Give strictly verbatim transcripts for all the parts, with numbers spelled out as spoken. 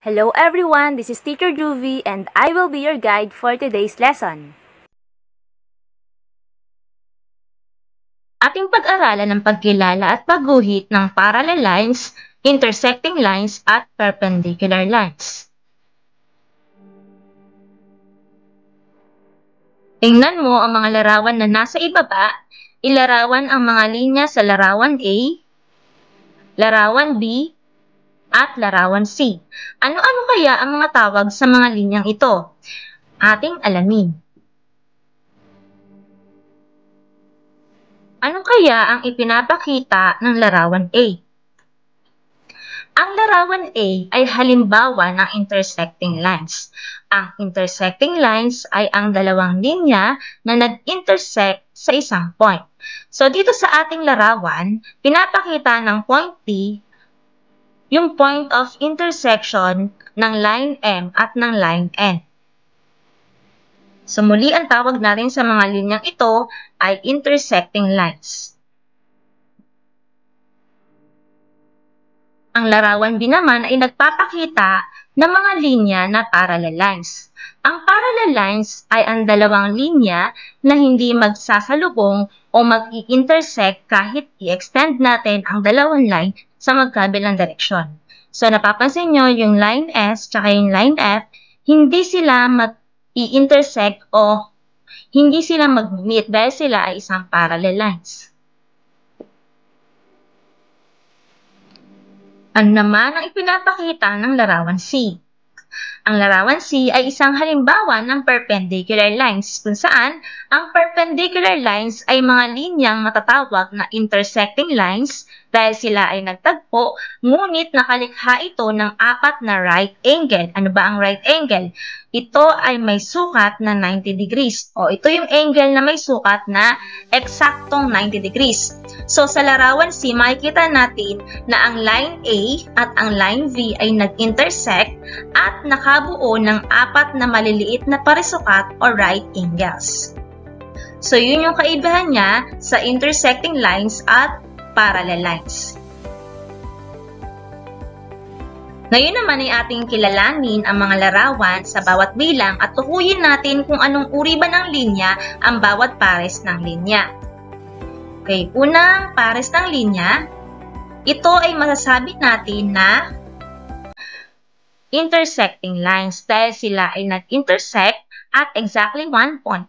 Hello everyone, this is Teacher Juvie and I will be your guide for today's lesson. Ating pag-aralan ng pagkilala at pagguhit ng parallel lines, intersecting lines, at perpendicular lines. Tingnan mo ang mga larawan na nasa ibaba. Ilarawan ang mga linya sa larawan A, larawan B, at larawan C. Ano-ano kaya ang mga tawag sa mga linyang ito? Ating alamin. Ano kaya ang ipinapakita ng larawan A? Ang larawan A ay halimbawa ng intersecting lines. Ang intersecting lines ay ang dalawang linya na nag-intersect sa isang point. So dito sa ating larawan, pinapakita ng point P yung point of intersection ng line M at ng line N. So muli ang tawag natin sa mga linyang ito ay intersecting lines. Ang larawan B naman ay nagpapakita ng mga linya na parallel lines. Ang parallel lines ay ang dalawang linya na hindi magsasalubong o mag-i-intersect kahit i-extend natin ang dalawang line sa magkabilang direksyon. So napapansin nyo yung line S at yung line F, hindi sila mag-i-intersect o hindi sila mag-meet dahil sila ay isang parallel lines. Ano naman ang ipinapakita ng larawan C? Ang larawan C ay isang halimbawa ng perpendicular lines kung saan ang perpendicular lines ay mga linyang matatawag na intersecting lines dahil sila ay nagtagpo, ngunit nakalikha ito ng apat na right angle. Ano ba ang right angle? Ito ay may sukat na ninety degrees o ito yung angle na may sukat na eksaktong ninety degrees. So sa larawan C, makikita natin na ang line A at ang line V ay nag-intersect at nakabuo ng apat na maliliit na parisukat o right angles. So yun yung kaibahan niya sa intersecting lines at parallel lines. Ngayon naman ay ating kilalanin ang mga larawan sa bawat bilang at tukuyin natin kung anong uri ba ng linya ang bawat pares ng linya. Okay, unang pares ng linya, ito ay masasabi natin na intersecting lines dahil sila ay nag-intersect at exactly one point.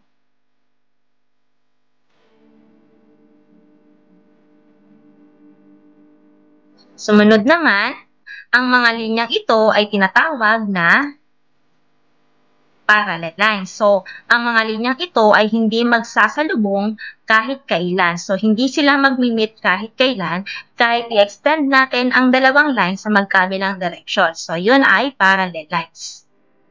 Sumunod naman, ang mga linyang ito ay tinatawag na parallel lines. So, ang mga linyang ito ay hindi magsasalubong kahit kailan. So, hindi sila mag-meet kahit kailan, kahit i-extend natin ang dalawang lines sa magkabilang direksyon. So, yun ay parallel lines.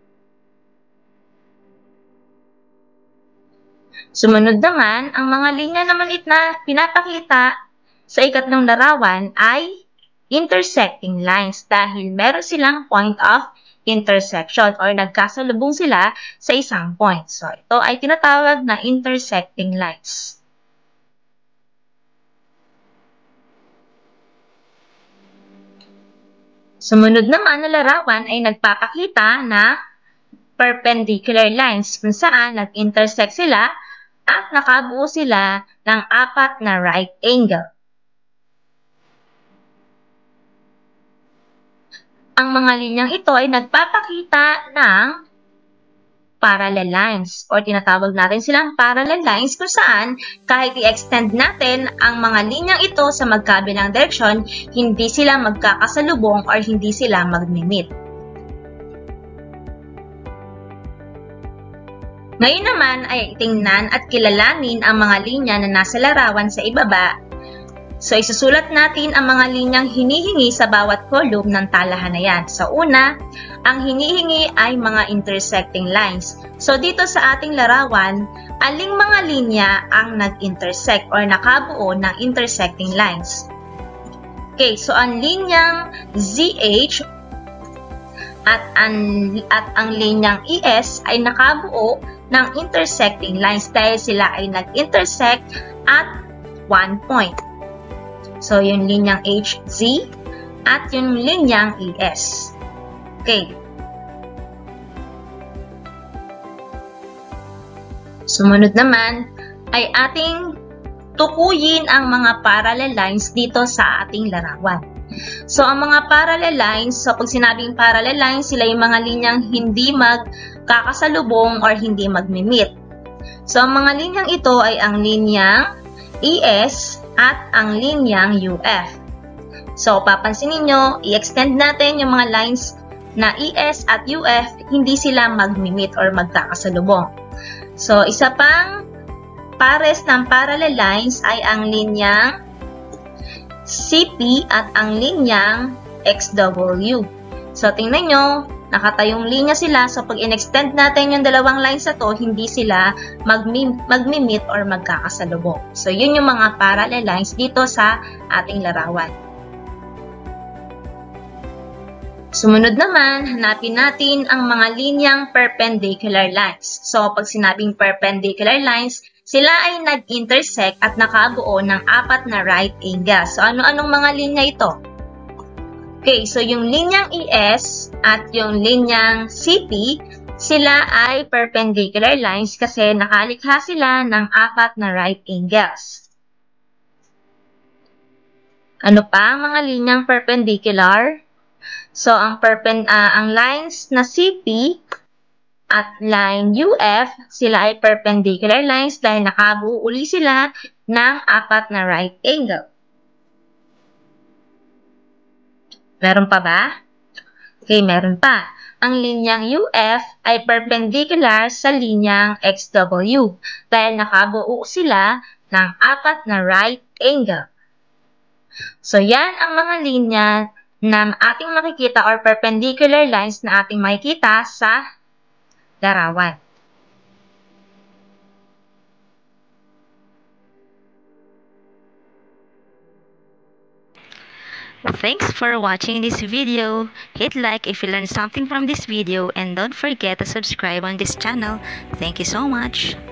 Sumunod naman, ang mga linya na maliit na pinapakita sa ikatlong larawan ay intersecting lines dahil meron silang point of intersection or nagkasalubong sila sa isang point. So, ito ay tinatawag na intersecting lines. Sumunod naman na larawan ay nagpapakita na perpendicular lines kung saan nag-intersect sila at nakabuo sila ng apat na right angle. Ang mga linyang ito ay nagpapakita ng parallel lines or tinatawag natin silang parallel lines kung saan kahit i-extend natin ang mga linyang ito sa magkabilang direksyon, hindi sila magkakasalubong or hindi sila mag-meet. Ngayon naman ay tingnan at kilalanin ang mga linya na nasa larawan sa ibaba. So, isusulat natin ang mga linyang hinihingi sa bawat column ng talahan na yan. Sa una, ang hinihingi ay mga intersecting lines. So, dito sa ating larawan, aling mga linya ang nag-intersect or nakabuo ng intersecting lines? Okay, so ang linyang Z H at ang, at ang linyang E S ay nakabuo ng intersecting lines dahil sila ay nag-intersect at one point. So, yung linyang H Z at yung linyang E S. Okay. Sumunod naman ay ating tukuyin ang mga parallel lines dito sa ating larawan. So, ang mga parallel lines, so pag sinabing parallel lines, sila yung mga linyang hindi magkakasalubong or hindi magmi-meet. So, ang mga linyang ito ay ang linyang E S at ang linyang U F. So, papansin niyo, i-extend natin yung mga lines na E S at U F, hindi sila magmi-meet or magkakasalubong. So, isa pang pares ng parallel lines ay ang linyang C P at ang linyang X W. So, tingnan nyo, nakatayong linya sila. So, pag in-extend natin yung dalawang lines na to, hindi sila magmi-meet or magkakasalubong. So, yun yung mga parallel lines dito sa ating larawan. Sumunod naman, hanapin natin ang mga linyang perpendicular lines. So, pag sinabing perpendicular lines, sila ay nag-intersect at nakabuo ng apat na right angle. So, ano-anong mga linya ito? Okay, so yung linyang E S at yung linyang C P, sila ay perpendicular lines kasi nakalikha sila ng apat na right angles. Ano pa ang mga linyang perpendicular? So, ang, perpen uh, ang lines na C P at line U F, sila ay perpendicular lines dahil nakabuo uli sila ng apat na right angle. Meron pa ba? Okay, meron pa. Ang linyang U F ay perpendicular sa linyang X W dahil nakabuo sila ng apat na right angle. So, yan ang mga linya na ating makikita or perpendicular lines na ating makikita sa larawan. Thanks for watching this video. Hit like if you learned something from this video and don't forget to subscribe on this channel. Thank you so much.